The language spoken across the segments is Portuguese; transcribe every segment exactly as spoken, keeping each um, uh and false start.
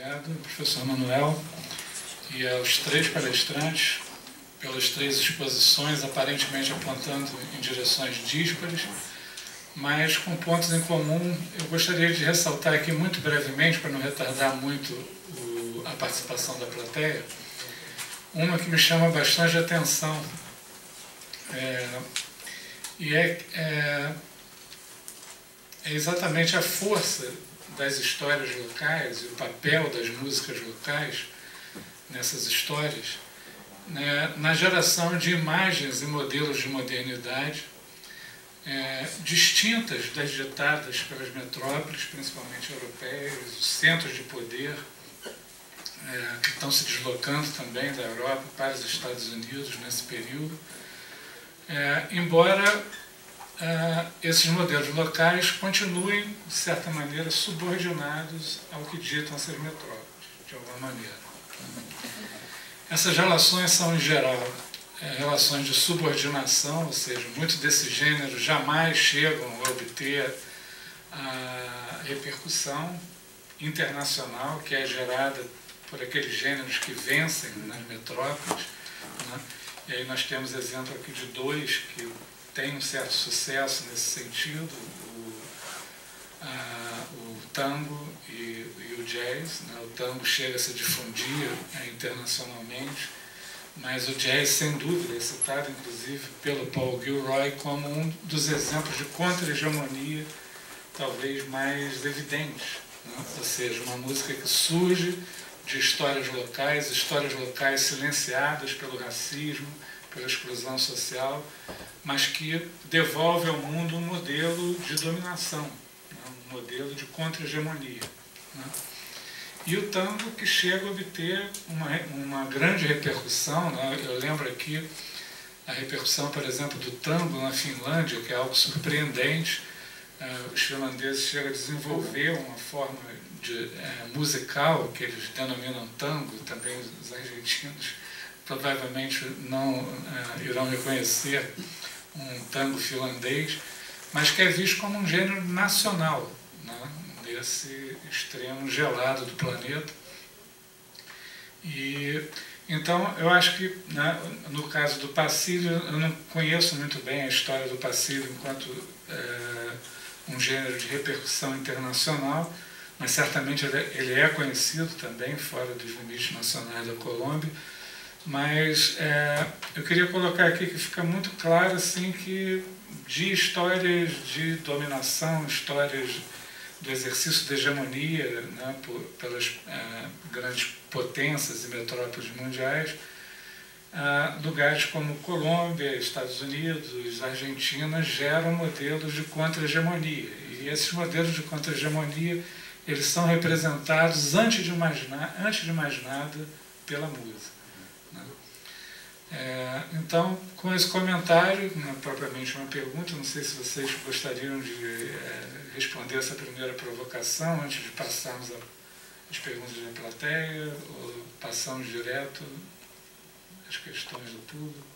obrigado, professor Manuel, e aos três palestrantes, pelas três exposições, aparentemente apontando em direções díspares, mas com pontos em comum. Eu gostaria de ressaltar aqui muito brevemente, para não retardar muito o, a participação da plateia, uma que me chama bastante atenção, é, e é, é, é exatamente a força das histórias locais e o papel das músicas locais nessas histórias, né, na geração de imagens e modelos de modernidade é, distintas das ditadas pelas metrópoles, principalmente europeias, os centros de poder é, que estão se deslocando também da Europa para os Estados Unidos nesse período, é, embora é, esses modelos locais continuem, de certa maneira, subordinados ao que ditam essas metrópoles, de alguma maneira. Essas relações são, em geral, é, relações de subordinação, ou seja, muitos desses gêneros jamais chegam a obter a repercussão internacional que é gerada por aqueles gêneros que vencem nas metrópoles, né? E aí nós temos exemplo aqui de dois que têm um certo sucesso nesse sentido, o, a, o tango e, e o jazz, né? O tango chega a se difundir é, internacionalmente, mas o jazz, sem dúvida, é citado inclusive pelo Paul Gilroy como um dos exemplos de contra-hegemonia talvez mais evidentes, né? Ou seja, uma música que surge de histórias locais, histórias locais silenciadas pelo racismo, pela exclusão social, mas que devolve ao mundo um modelo de dominação, né? Um modelo de contra-hegemonia, né? E o tango que chega a obter uma, uma grande repercussão, né? Eu lembro aqui a repercussão, por exemplo, do tango na Finlândia, que é algo surpreendente. Uh, os finlandeses chegam a desenvolver uma forma de, uh, musical que eles denominam tango, também os argentinos provavelmente não uh, irão reconhecer um tango finlandês, mas que é visto como um gênero nacional, né, nesse extremo gelado do planeta. E então eu acho que, né, no caso do Passílio, eu não conheço muito bem a história do Passílio enquanto uh, um gênero de repercussão internacional, mas certamente ele é conhecido também fora dos limites nacionais da Colômbia. Mas é, eu queria colocar aqui que fica muito claro assim, que de histórias de dominação, histórias do exercício da hegemonia, né, por, pelas é, grandes potências e metrópoles mundiais, Uh, lugares como Colômbia, Estados Unidos, Argentina geram modelos de contra-hegemonia. E esses modelos de contra-hegemonia, eles são representados, antes de mais, na, antes de mais nada, pela música, né? É, então, com esse comentário, não é propriamente uma pergunta, não sei se vocês gostariam de é, responder essa primeira provocação, antes de passarmos às perguntas da plateia, ou passamos direto as questões do público.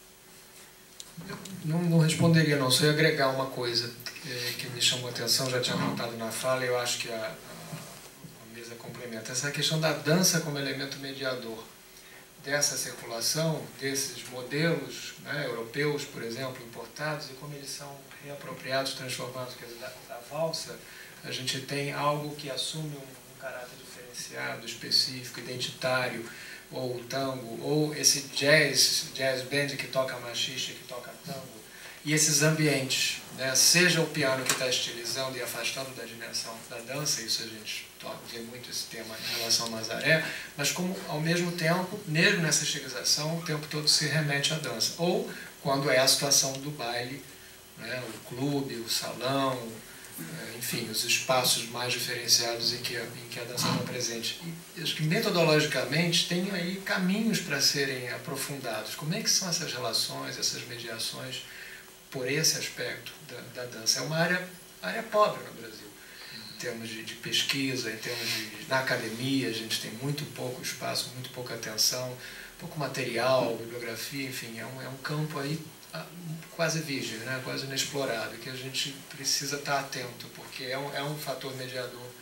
Eu não, não responderia não, só ia agregar uma coisa que, que me chamou a atenção, já tinha apontado na fala, e eu acho que a, a, a mesa complementa. Essa questão da dança como elemento mediador dessa circulação, desses modelos, né, europeus, por exemplo, importados, e como eles são reapropriados, transformados. Quer dizer, da, da valsa, a gente tem algo que assume um, um caráter diferenciado, específico, identitário, ou o tango, ou esse jazz, jazz band que toca machixe, que toca tango, e esses ambientes, né? Seja o piano que está estilizando e afastando da dimensão da dança, isso a gente vê muito esse tema em relação ao Nazaré, mas como, ao mesmo tempo, mesmo nessa estilização, o tempo todo se remete à dança. Ou quando é a situação do baile, né? O clube, o salão, enfim, os espaços mais diferenciados em que a, em que a dança está presente. E acho que metodologicamente tem aí caminhos para serem aprofundados. Como é que são essas relações, essas mediações por esse aspecto da, da dança? É uma área, área pobre no Brasil, em termos de, de pesquisa, em termos de... Na academia a gente tem muito pouco espaço, muito pouca atenção, pouco material, bibliografia, enfim, é um, é um campo aí quase virgem, né? Quase inexplorado, que a gente precisa estar atento, porque é um, é um fator mediador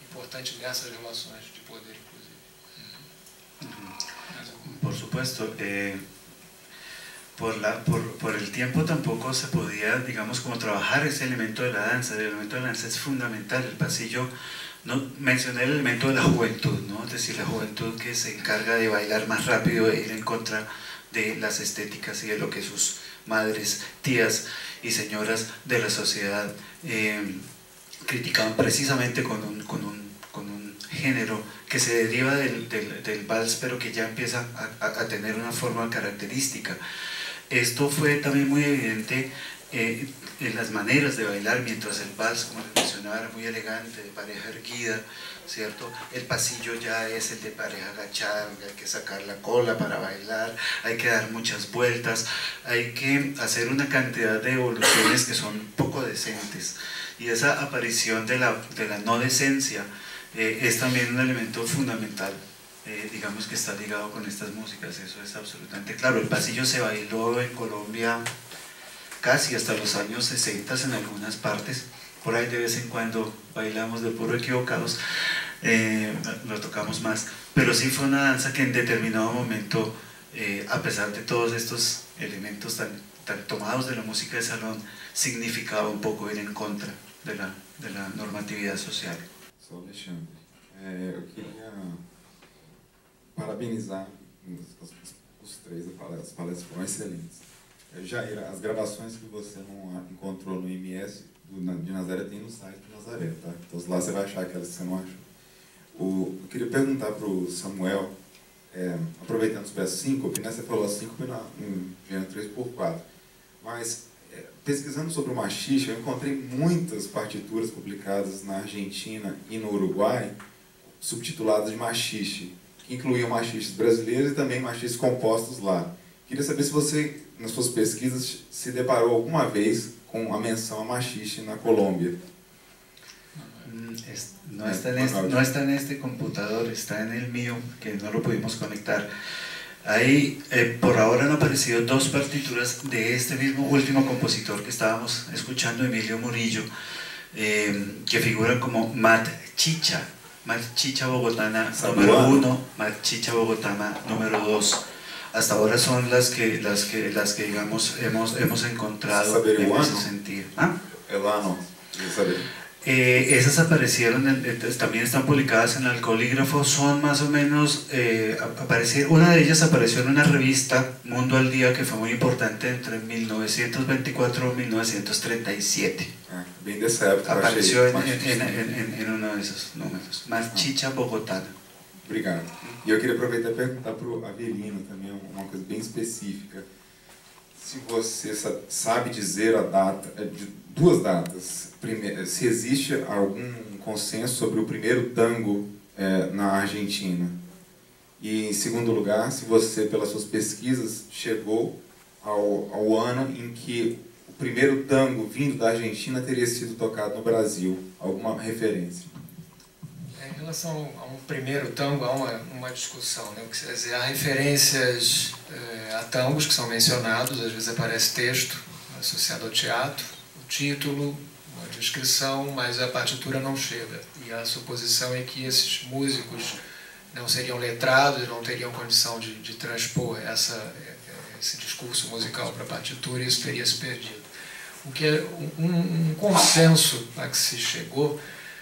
importante nessas relações de poder, inclusive. Por supuesto. Eh, por, la, por, por el tiempo tampoco se podía, digamos, como trabajar ese elemento de la danza. El elemento de la danza es fundamental. El pasillo, no, mencioné el elemento de la juventud, ¿no? Es decir, la juventud que se encarga de bailar más rápido e ir en contra de las estéticas y de lo que sus madres, tías y señoras de la sociedad eh, criticaban precisamente con un, con un, con un género que se deriva del, del, del vals, pero que ya empieza a, a, a tener una forma característica. Esto fue también muy evidente eh, en las maneras de bailar, mientras el vals, como les mencionaba, era muy elegante, de pareja erguida, ¿cierto? El pasillo ya es el de pareja agachada, donde hay que sacar la cola para bailar, hay que dar muchas vueltas, hay que hacer una cantidad de evoluciones que son poco decentes. Y esa aparición de la, de la no decencia eh, es también un elemento fundamental. Eh, digamos que está ligado con estas músicas, eso es absolutamente claro. El pasillo se bailó en Colombia casi hasta los años sesenta en algunas partes, por ahí de vez en cuando bailamos de puro equivocados, eh, lo tocamos más, pero sí fue una danza que en determinado momento, eh, a pesar de todos estos elementos tan, tan tomados de la música de salón, significaba un poco ir en contra de la, de la normatividad social. Sou Alexandre. É, eu queria parabenizar os, os três, as palestras foram excelentes. É, Jair, as gravações que você não encontrou no M S do, de Nazaré tem no site de Nazaré, tá? Então lá você vai achar aquelas que você não achou. O, eu queria perguntar para o Samuel, é, aproveitando os peças síncope, né? Você falou síncope no gênero três por quatro, mas é, pesquisando sobre o machixe, eu encontrei muitas partituras publicadas na Argentina e no Uruguai, subtituladas de machixe, que incluíam machixes brasileiros e também machixes compostos lá. Queria saber se você, nas suas pesquisas, se deparou alguma vez com a menção a machixe na Colômbia. No está, en este, no está en este computador, está en el mío, que no lo pudimos conectar. Ahí, eh, por ahora han aparecido dos partituras de este mismo último compositor que estábamos escuchando, Emilio Murillo, eh, que figuran como Matchicha, Matchicha bogotana número uno, Matchicha bogotana número dos. Hasta ahora son las que, las que, las que digamos, hemos, hemos encontrado en ese sentido. ¿Ah? El ano, saber. Eh, esas aparecieron, en, también están publicadas en el Colígrafo, son más o menos, eh, aparecieron, una de ellas apareció en una revista, Mundo al Día, que fue muy importante entre mil novecientos veinticuatro y mil novecientos treinta y siete. Ah, bien de esa época. Apareció en, en, en, en, en uno de esos números, Matchicha bogotana. Obrigado. E eu queria aproveitar e perguntar para o Avelino também uma coisa bem específica. Se você sabe dizer a data, de duas datas, primeiro, se existe algum consenso sobre o primeiro tango é, na Argentina. E, em segundo lugar, se você, pelas suas pesquisas, chegou ao, ao ano em que o primeiro tango vindo da Argentina teria sido tocado no Brasil. Alguma referência? Em relação a um primeiro tango, há uma, uma discussão, né? Quer dizer, há referências eh, a tangos que são mencionados, às vezes aparece texto associado ao teatro, o título, uma descrição, mas a partitura não chega. E a suposição é que esses músicos não seriam letrados, não teriam condição de, de transpor essa, esse discurso musical para a partitura, e isso teria se perdido. O que é um, um consenso a que se chegou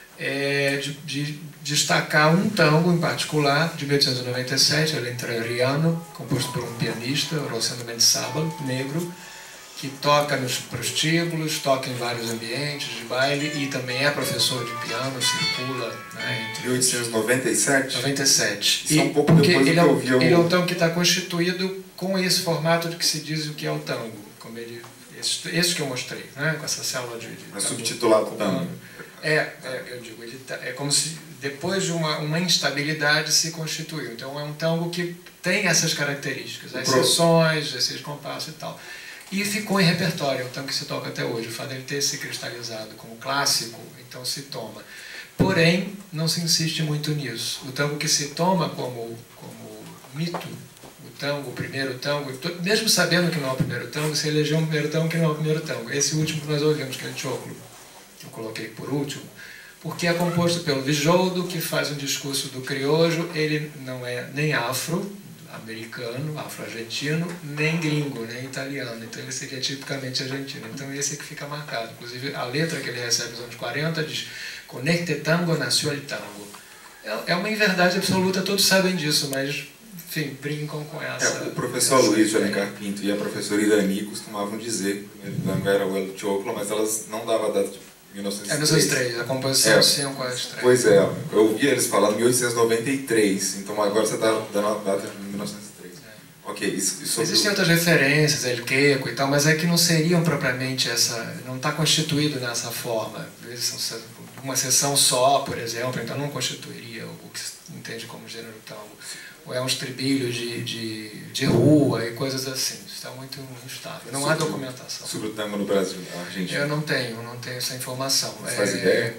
é de, de destacar um tango em particular, de mil oitocentos e noventa e sete, El Entrerriano, composto por um pianista, Rosendo Mendizábal, negro, que toca nos prostíbulos, toca em vários ambientes de baile e também é professor de piano, circula, né, entre mil oitocentos e noventa e sete? noventa e sete. Isso é um pouco depois do que eu vi. Ele é um tango que está constituído com esse formato de que se diz o que é o tango, como ele, esses, esses que eu mostrei, né, com essa célula de... de é subtitulado tango. É, é, eu digo, ele tá, é como se depois de uma, uma instabilidade se constituiu. Então é um tango que tem essas características, as seções, esses compassos e tal. E ficou em repertório, é um tango que se toca até hoje. O fato dele ter se cristalizado como clássico, então se toma. Porém, não se insiste muito nisso. O tango que se toma como, como mito, o tango, o primeiro tango, mesmo sabendo que não é o primeiro tango, se elegeu um primeiro tango que não é o primeiro tango. Esse último que nós ouvimos, que é o Choclo, que eu coloquei por último, porque é composto pelo Villoldo, que faz um discurso do criollo. Ele não é nem afro-americano, afro-argentino, nem gringo, nem italiano. Então ele seria tipicamente argentino. Então esse é que fica marcado. Inclusive a letra que ele recebe nos anos quarenta diz: "Con este tango nació el tango". É uma inverdade absoluta, todos sabem disso, mas, enfim, brincam com essa... É, o professor Luiz de Alencar Pinto e a professora Irani costumavam dizer que o primeiro tango era o El Choclo, mas elas não davam a data de mil novecentos e três. É mil novecentos e três, a composição é, cinco é estreia. Pois é, eu ouvi eles falando mil oitocentos e noventa e três, então agora você está dando a data de mil novecentos e três. É. Ok, isso, isso Existem outras referências, El Queco e tal, mas é que não seriam propriamente essa... não está constituído nessa forma. Uma seção só, por exemplo, então não constituiria o que se entende como gênero tango. Ou é um estribilho de, de, de rua e coisas assim. Isso está muito instável. Não há documentação. Sobre o tango no Brasil, na Argentina? Eu não tenho, não tenho essa informação. Você faz é, ideia?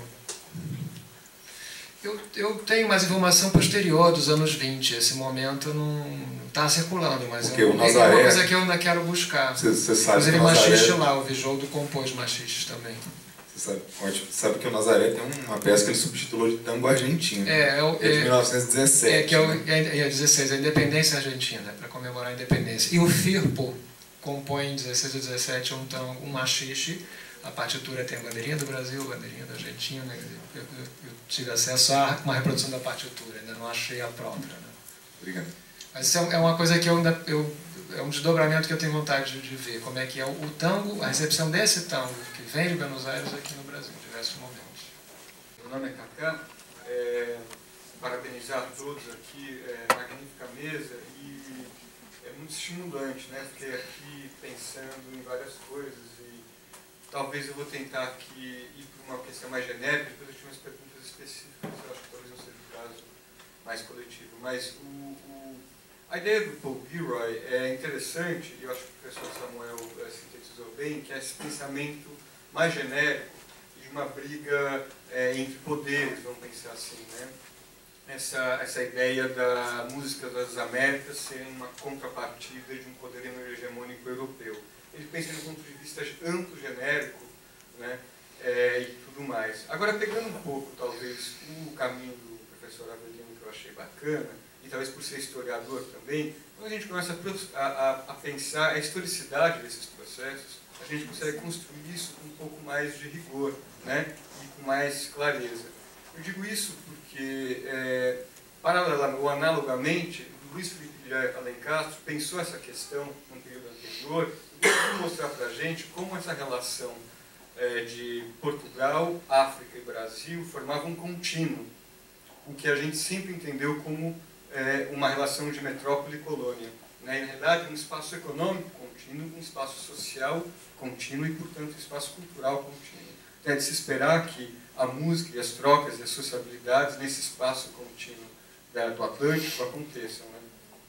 Eu, eu tenho mais informação posterior, dos anos vinte. Esse momento não está circulando, mas Porque eu, o Nazaré, é uma coisa que eu ainda quero buscar. Você, você sabe Inclusive que o Nazaré... Machixe lá, o Villoldo compôs Machixe também. Você sabe, ótimo. Sabe que o Nazaré tem uma peça que ele subtitulou de tango argentino. É, é, o, é de mil novecentos e dezessete. É, que é, o, né? é, é dezesseis, a independência argentina, para comemorar a independência. E o Firpo compõe em dezesseis e dezessete um tango, um machixe. A partitura tem a bandeirinha do Brasil, a bandeirinha da Argentina. Eu, eu, eu tive acesso a uma reprodução da partitura, ainda não achei a própria. Né? Obrigado. Mas isso é uma coisa que eu ainda... Eu, é um desdobramento que eu tenho vontade de, de ver, como é que é o, o tango, a recepção desse tango que vem de Buenos Aires aqui no Brasil, em diversos momentos. Meu nome é Cacá, é, parabenizar a todos aqui, é, magnífica mesa, e é muito estimulante, né? Fiquei aqui pensando em várias coisas e talvez eu vou tentar aqui ir para uma questão mais genérica, depois eu tinha umas perguntas específicas, eu acho que talvez não seja o caso mais coletivo, mas o, o a ideia do Paul Gilroy é interessante, e eu acho que o professor Samuel é, sintetizou bem, que é esse pensamento mais genérico de uma briga é, entre poderes, vamos pensar assim, né? Essa, essa ideia da música das Américas ser uma contrapartida de um poder hegemônico europeu. Ele pensa do ponto de vista amplo, genérico, né? É, e tudo mais. Agora, pegando um pouco, talvez, o caminho do professor Avelino, que eu achei bacana, e talvez por ser historiador também, quando a gente começa a, a, a pensar a historicidade desses processos, a gente consegue construir isso com um pouco mais de rigor, né? E com mais clareza. Eu digo isso porque, é, paralelamente ou analogamente, Luiz Felipe de Alencastro pensou essa questão no período anterior e conseguiu mostrar para a gente como essa relação é, de Portugal, África e Brasil formava um contínuo, o que a gente sempre entendeu como É uma relação de metrópole e colônia. Né? Na realidade, um espaço econômico contínuo, um espaço social contínuo e, portanto, um espaço cultural contínuo. Então, é de se esperar que a música e as trocas e as sociabilidades nesse espaço contínuo do Atlântico aconteçam. Né?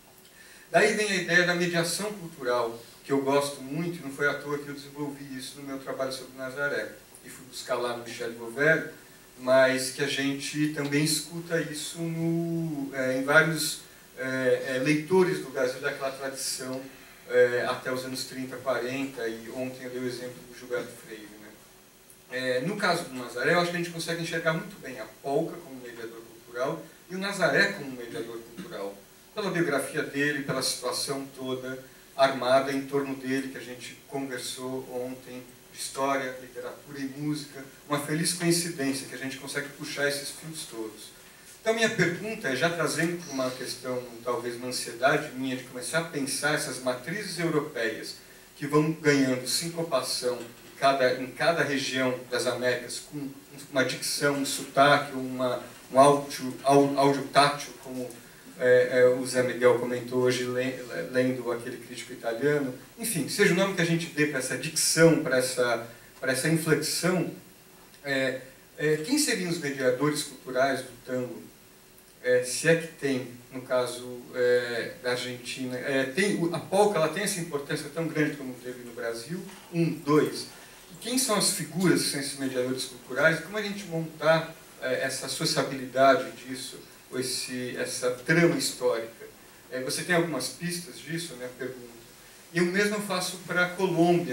Daí vem a ideia da mediação cultural, que eu gosto muito, e não foi à toa que eu desenvolvi isso no meu trabalho sobre Nazaré. E fui buscar lá no Michel Beauvais, mas que a gente também escuta isso no, é, em vários é, é, leitores do Brasil daquela tradição é, até os anos trinta, quarenta, e ontem eu dei o exemplo do Gilberto Freire. Né? É, no caso do Nazaré, eu acho que a gente consegue enxergar muito bem a polca como mediador cultural e o Nazaré como mediador cultural, pela biografia dele, pela situação toda armada em torno dele, que a gente conversou ontem, história, literatura e música, uma feliz coincidência que a gente consegue puxar esses fios todos. Então, minha pergunta é, já trazendo para uma questão, talvez uma ansiedade minha, de começar a pensar essas matrizes europeias que vão ganhando sincopação em cada, em cada região das Américas, com uma dicção, um sotaque, uma, um áudio, áudio tátil, como é, é, o Zé Miguel comentou hoje, lendo aquele crítico italiano. Enfim, seja o nome que a gente dê para essa dicção, para essa, para essa inflexão, é, é, quem seriam os mediadores culturais do tango? É, se é que tem, no caso é, da Argentina, é, tem, a polca ela tem essa importância tão grande como teve no Brasil? Um, dois. E quem são as figuras que são esses mediadores culturais? E como a gente montar é, essa sociabilidade disso, ou esse, essa trama histórica? É, você tem algumas pistas disso, né? Pergunta. E eu mesmo faço para a Colômbia.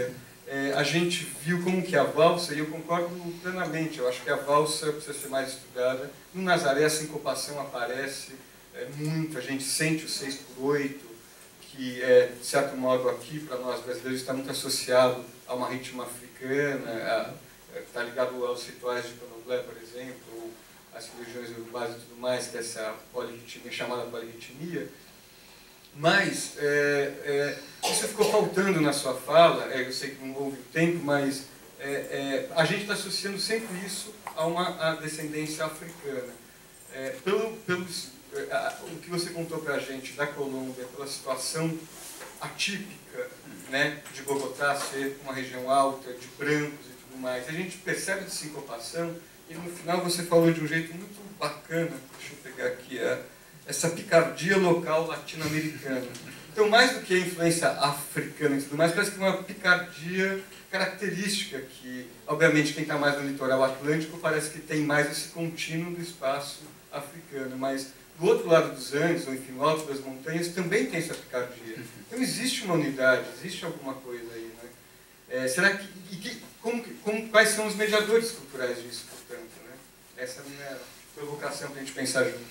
é, a gente viu como que a valsa, e eu concordo plenamente, eu acho que a valsa precisa ser mais estudada. No Nazaré a sincopação aparece é, muito, a gente sente o seis por oito, que é, de certo modo aqui, para nós brasileiros, está muito associado a uma ritmo africana, está ligado aos rituais de candomblé, por exemplo, ou às religiões urubás e tudo mais, que é essa polirritmia, chamada polirritmia. Mas é, é, isso ficou faltando na sua fala, é, eu sei que não houve tempo, mas é, é, a gente está associando sempre isso a uma a descendência africana. É, pelo, pelos, é, a, o que você contou para a gente da Colômbia, pela situação atípica, né, de Bogotá ser uma região alta, de brancos e tudo mais, a gente percebe de sincopação, e no final você falou de um jeito muito bacana, deixa eu pegar aqui a... essa picardia local latino-americana. Então, mais do que a influência africana e tudo mais, parece que é uma picardia característica que, obviamente, quem está mais no litoral atlântico parece que tem mais esse contínuo do espaço africano, mas do outro lado dos Andes, ou enfim, no alto das montanhas, também tem essa picardia. Então, existe uma unidade, existe alguma coisa aí, né? É, será que, e que como, como, quais são os mediadores culturais disso, portanto, né? Essa é a minha provocação para a gente pensar junto.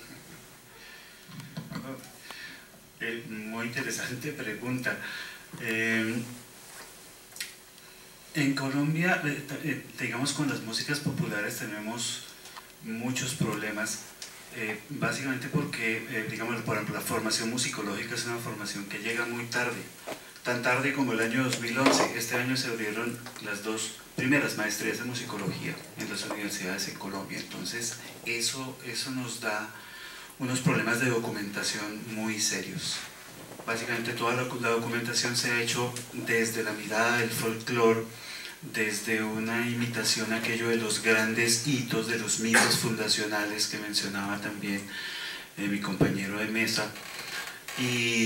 Eh, muy interesante pregunta. Eh, en Colombia, eh, digamos, con las músicas populares tenemos muchos problemas, eh, básicamente porque, eh, digamos, por ejemplo, la formación musicológica es una formación que llega muy tarde, tan tarde como el año dos mil once. Este año se abrieron las dos primeras maestrías de musicología en las universidades en Colombia, entonces eso, eso nos da unos problemas de documentación muy serios. Básicamente toda la, la documentación se ha hecho desde la mirada del folclore, desde una imitación a aquello de los grandes hitos, de los mitos fundacionales que mencionaba también eh, mi compañero de mesa. Y,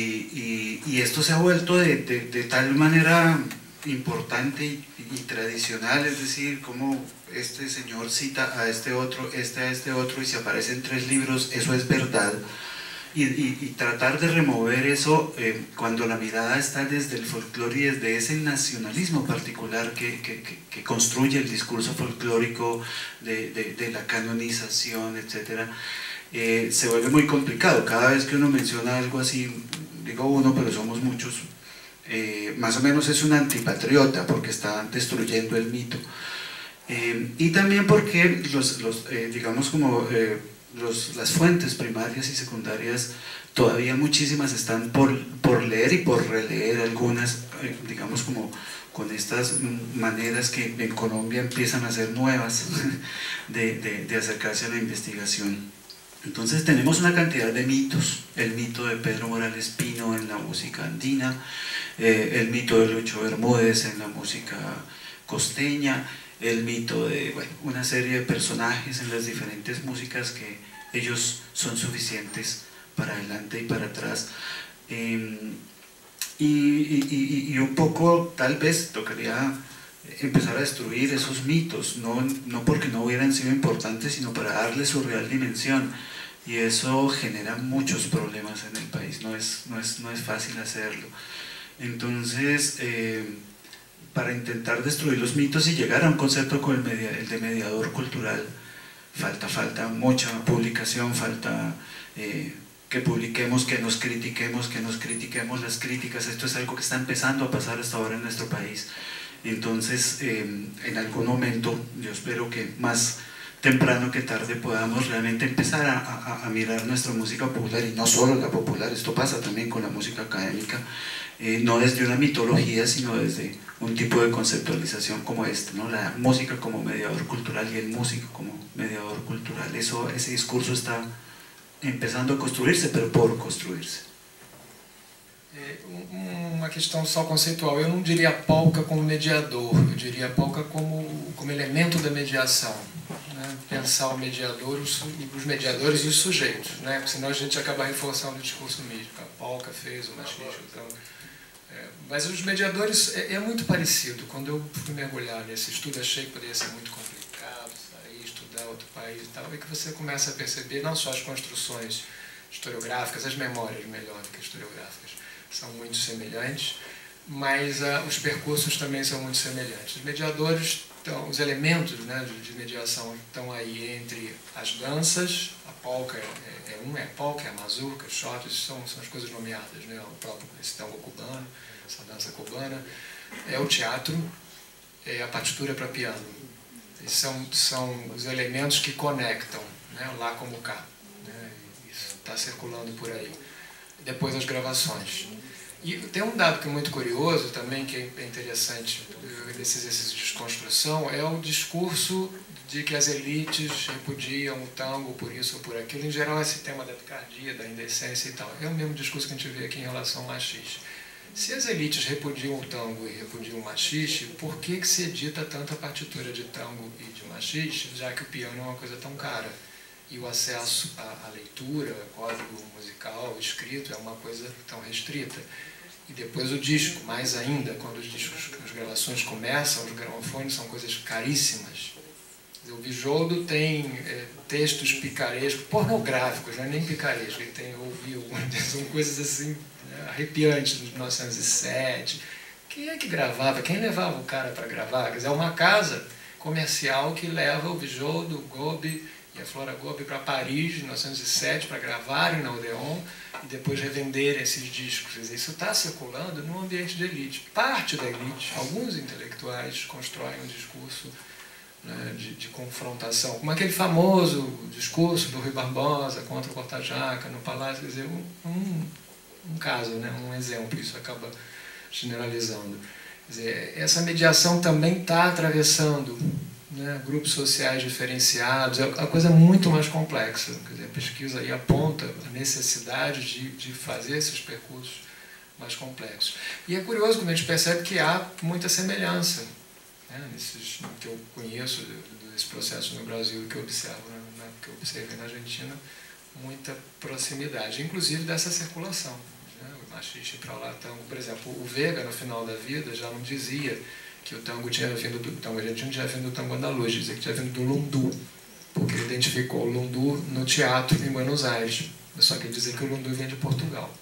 y, y esto se ha vuelto de, de, de tal manera importante y, y tradicional, es decir, como este señor cita a este otro, este a este otro, y si aparecen tres libros, eso es verdad. Y, y, y tratar de remover eso eh, cuando la mirada está desde el folclore y desde ese nacionalismo particular que, que, que, que construye el discurso folclórico de, de, de la canonización, etcétera, eh, se vuelve muy complicado. Cada vez que uno menciona algo así, digo uno, pero somos muchos, eh, más o menos es un antipatriota porque está destruyendo el mito. Eh, y también porque los, los eh, digamos como eh, los, las fuentes primarias y secundarias todavía muchísimas están por, por leer y por releer, algunas eh, digamos como con estas maneras que en Colombia empiezan a ser nuevas de, de, de acercarse a la investigación. Entonces tenemos una cantidad de mitos, el mito de Pedro Morales Pino en la música andina, eh, el mito de Lucho Bermúdez en la música costeña, el mito de bueno, una serie de personajes en las diferentes músicas que ellos son suficientes para adelante y para atrás. Eh, y, y, y, y un poco, tal vez, tocaría empezar a destruir esos mitos, no, no porque no hubieran sido importantes, sino para darle su real dimensión. Y eso genera muchos problemas en el país, no es, no es, no es fácil hacerlo. Entonces, eh, para intentar destruir los mitos y llegar a un concepto como el, media, el de mediador cultural, falta, falta mucha publicación, falta eh, que publiquemos, que nos critiquemos, que nos critiquemos las críticas. Esto es algo que está empezando a pasar hasta ahora en nuestro país. Entonces, eh, en algún momento, yo espero que más temprano que tarde podamos realmente empezar a, a, a mirar nuestra música popular, y no solo la popular, esto pasa también con la música académica, eh, no desde una mitología, sino desde un tipo de conceptualización como esta, ¿no? La música como mediador cultural y el músico como mediador cultural. Eso, ese discurso está empezando a construirse, pero por construirse. Uma questão só conceitual, eu não diria a polca como mediador, eu diria a polca como, como elemento da mediação, né? Pensar o mediador, os, os mediadores e os sujeitos, né? Porque senão a gente acaba reforçando o discurso místico, a polca fez, o machista, então... É, mas os mediadores é, é muito parecido. Quando eu fui mergulhar nesse estudo, achei que poderia ser muito complicado sair, estudar outro país e tal, é que você começa a perceber não só as construções historiográficas, as memórias melhor do que historiográficas, são muito semelhantes, mas uh, os percursos também são muito semelhantes. Os mediadores, então, os elementos, né, de, de mediação estão aí entre as danças, a polca é, é um, é a polca, é a mazurca, os shots, são, são as coisas nomeadas, né, o próprio esse tango cubano, essa dança cubana, é o teatro, é a partitura para piano. Esses são, são os elementos que conectam, né, lá como cá. Né, isso está circulando por aí. Depois as gravações. E tem um dado que é muito curioso também, que é interessante desse exercício de desconstrução, é o discurso de que as elites repudiam o tango por isso ou por aquilo. Em geral, esse tema da picardia, da indecência e tal. É o mesmo discurso que a gente vê aqui em relação ao machixe. Se as elites repudiam o tango e repudiam o machixe, por que que se edita tanta partitura de tango e de machixe, já que o piano é uma coisa tão cara? E o acesso à, à leitura, código musical, escrito, é uma coisa tão restrita. E depois o disco, mais ainda, quando os discos, as gravações começam, os gramofones são coisas caríssimas. O Bijoldo tem é, textos picarescos, pornográficos, não é nem picaresco, ele tem, ouviu, são coisas assim, né, arrepiantes, de mil novecentos e sete. Quem é que gravava? Quem levava o cara para gravar? Quer dizer, é uma casa comercial que leva o Bijoldo, o Gobi e a Flora Gobi para Paris, em mil novecentos e sete, para gravarem na Odeon e depois revenderem esses discos. Quer dizer, isso está circulando num ambiente de elite. Parte da elite, alguns intelectuais constroem um discurso, né, de, de confrontação, como aquele famoso discurso do Rui Barbosa contra o Corta-Jaca no Palácio. Quer dizer, um, um, um caso, né, um exemplo, isso acaba generalizando. Quer dizer, essa mediação também está atravessando, né, grupos sociais diferenciados, é a coisa muito mais complexa. Quer dizer, a pesquisa aí aponta a necessidade de, de fazer esses percursos mais complexos. E é curioso quando a gente percebe que há muita semelhança, né, nesses, que eu conheço desse processo no Brasil e que eu observo, né, que eu observei na Argentina, muita proximidade, inclusive dessa circulação. Né, o machixe para lá, tango, por exemplo, o Vega, no final da vida, já não dizia que o tango tinha vindo do tango argentino, tinha vindo do tango andaluz, dizia que tinha vindo do lundu, porque ele identificou o lundu no teatro em Buenos Aires. Só que ele dizia que o lundu vem de Portugal.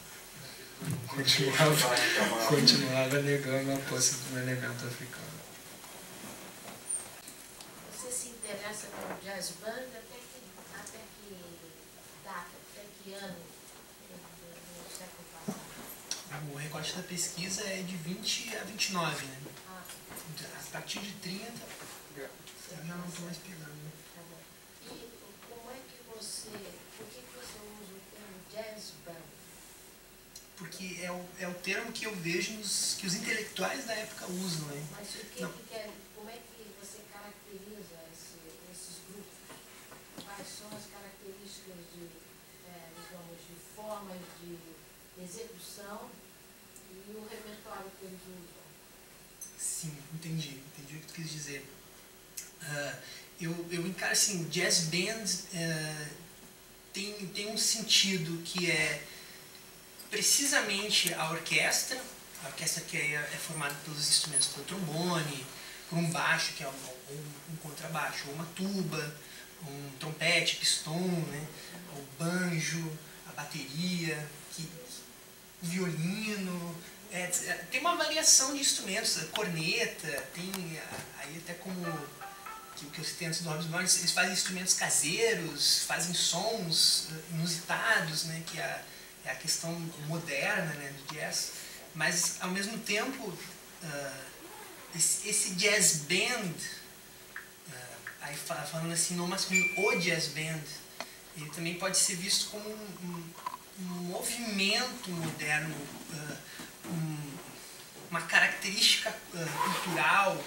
Continuava, continuava negando a posse de um elemento africano. Você se interessa pelo jazz band até que, até que data, até que ano do século passado? O recorte da pesquisa é de vinte a vinte e nove, né? Ah. A partir de trinta, eu já não estou mais pegando. Tá bom. E como é que você, por que você usa o termo jazz band? Porque é o, é o termo que eu vejo nos, que os intelectuais da época usam, né? Mas o que, Não. que quer, como é que você caracteriza esse, esses grupos? Quais são as características de, é, digamos, de formas de execução e o repertório que eles usam? Sim, entendi. Entendi o que tu quis dizer. Uh, eu, eu encaro assim, jazz band uh, tem, tem um sentido que é precisamente a orquestra, a orquestra que é, é formada pelos instrumentos do trombone, por um baixo, que é um, um, um contrabaixo, ou uma tuba, um trompete, pistão, né, o banjo, a bateria, que, o violino, é, tem uma variação de instrumentos, a corneta, tem aí até como que o que eu citei antes do Robson Brown, eles fazem instrumentos caseiros, fazem sons inusitados, né, que a é a questão moderna, né, do jazz, mas ao mesmo tempo uh, esse, esse jazz band, uh, aí falando assim no masculino, o jazz band, ele também pode ser visto como um, um, um movimento moderno, uh, um, uma característica uh, cultural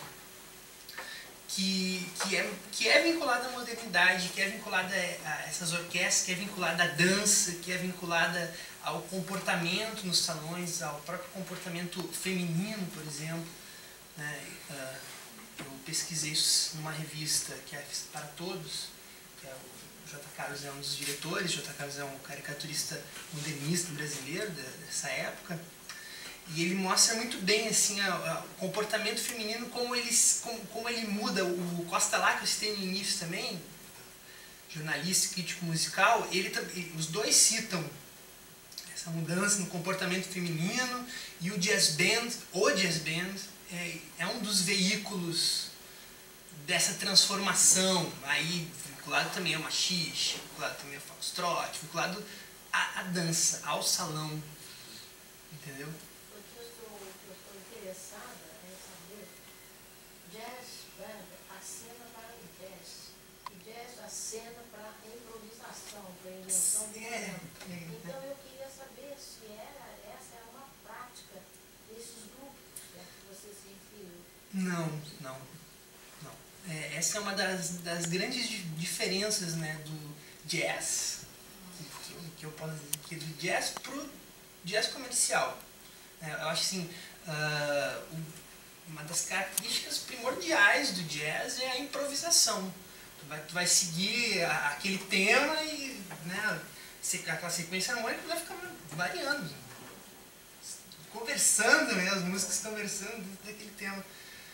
que, que, é, que é vinculada à modernidade, que é vinculada a essas orquestras, que é vinculada à dança, que é vinculada ao comportamento nos salões, ao próprio comportamento feminino, por exemplo. Né? Eu pesquisei isso numa revista que é para todos, que é o J. Carlos é um dos diretores, J. Carlos é um caricaturista modernista brasileiro dessa época. E ele mostra muito bem assim, a, a, o comportamento feminino, como ele, como, como ele muda. O Costa Lá, que eu citei no início também, jornalista e crítico musical, ele, os dois citam essa mudança no comportamento feminino, e o jazz band, o jazz band, é, é um dos veículos dessa transformação, aí vinculado também ao machixe, vinculado também ao foxtrot, vinculado à, à dança, ao salão, entendeu? O que eu estou, eu estou interessada é saber, jazz band acena para o jazz, e jazz acena para a improvisação, para a invenção do É, momento. Então eu queria saber se era, essa era uma prática desses grupos, né, que você se referiu. Não, não, não. É, essa é uma das, das grandes di- diferenças, né, do jazz, que, eu- que eu posso dizer, que do jazz pro jazz comercial. É, eu acho assim, ah, o- uma das características primordiais do jazz é a improvisação. Tu vai, tu vai seguir a- aquele tema e, né, se- aquela sequência harmônica vai ficar variando, conversando, né, as músicas conversando dentro daquele tema.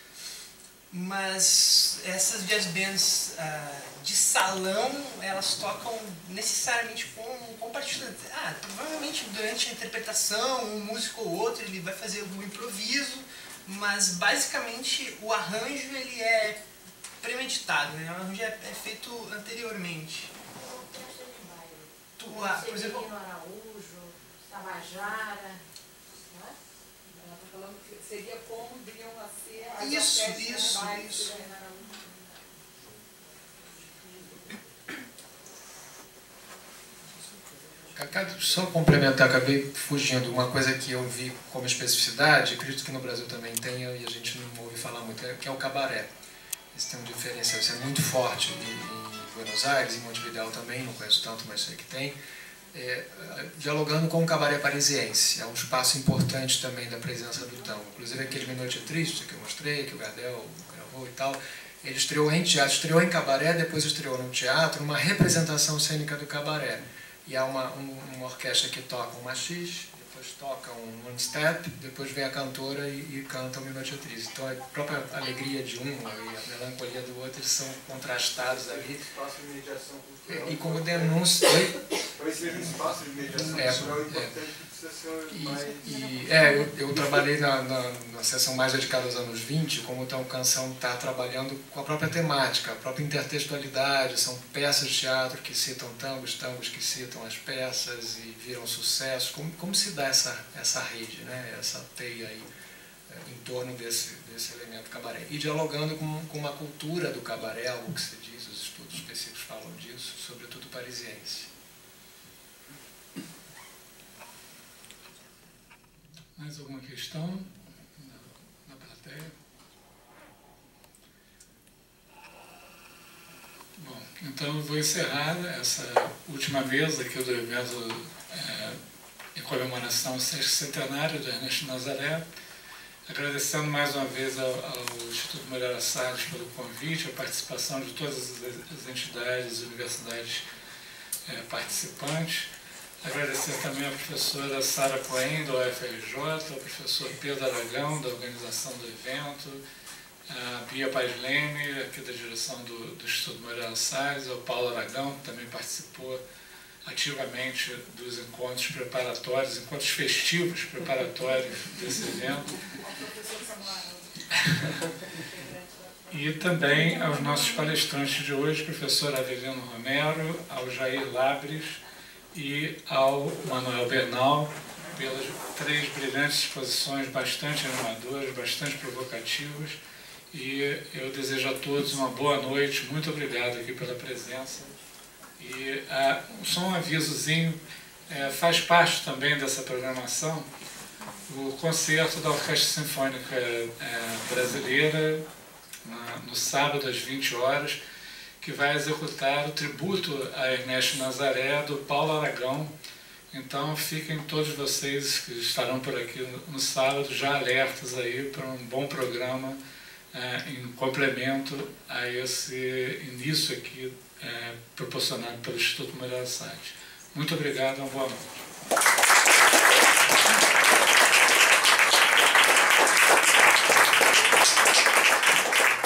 Mas essas jazz bands ah, de salão, elas tocam necessariamente com compartilhamento. Ah, provavelmente durante a interpretação, um músico ou outro ele vai fazer algum improviso, mas basicamente o arranjo ele é premeditado, né? O arranjo é, é feito anteriormente. Uma orquestra de baile. Tu, ah, por exemplo, Severino Araújo, Tabajara, não é? Ela está falando que seria como iriam nascer as Isso, orquestras isso, de baile de isso. Severino Araújo. Só complementar, acabei fugindo. Uma coisa que eu vi como especificidade, acredito que no Brasil também tenha e a gente não ouve falar muito, é, que é o cabaré. Esse tem um diferencial, isso é muito forte em, em Buenos Aires, em Montevidéu também, não conheço tanto, mas sei que tem. É, dialogando com o cabaré parisiense, é um espaço importante também da presença do tango. Inclusive aquele Minha Noite Triste que eu mostrei, que o Gardel gravou e tal, ele estreou em teatro, estreou em cabaré, depois estreou no teatro, uma representação cênica do cabaré. E há uma, um, uma orquestra que toca um machixe, depois toca um one-step, depois vem a cantora e, e canta o Minha Noite Triste. Então a própria alegria de um e a melancolia do outro eles são contrastados ali. Espaço de mediação cultural. E como denúncia... Oi? Talvez seja um espaço de mediação É, cultural é. importante que precisa ser E, mais... e, é, eu, eu trabalhei na, na, na seção mais dedicada aos anos vinte, como então Canção está trabalhando com a própria temática, a própria intertextualidade, são peças de teatro que citam tangos, tangos que citam as peças e viram sucesso. Como, como se dá essa, essa rede, né, essa teia aí é, em torno desse, desse elemento cabaré? E dialogando com, com uma cultura do cabaré, algo que se diz, os estudos específicos falam disso, sobretudo parisiense. Mais alguma questão na, na plateia? Bom, então eu vou encerrar essa última mesa aqui do evento é, em comemoração ao sexto centenário do Ernesto Nazaré, agradecendo mais uma vez ao, ao Instituto Moreira Salles pelo convite, a participação de todas as entidades e universidades é, participantes. Agradecer também à professora Sara Cohen, da U F R J, ao professor Pedro Aragão, da organização do evento, a Bia Paz Leme, aqui da direção do, do Instituto Moreira Salles, ao Paulo Aragão, que também participou ativamente dos encontros preparatórios, encontros festivos preparatórios desse evento. E também aos nossos palestrantes de hoje, professor Avelino Romero, ao Jair Labres, e ao Manuel Bernal, pelas três brilhantes exposições bastante animadoras, bastante provocativas. E eu desejo a todos uma boa noite, muito obrigado aqui pela presença. E ah, só um avisozinho, é, faz parte também dessa programação o concerto da Orquestra Sinfônica é, Brasileira, na, no sábado às vinte horas, que vai executar o tributo a Ernesto Nazaré, do Paulo Aragão. Então fiquem todos vocês que estarão por aqui no, no sábado já alertas aí para um bom programa é, em complemento a esse início aqui é, proporcionado pelo Instituto Moreira Salles. Muito obrigado, uma boa noite.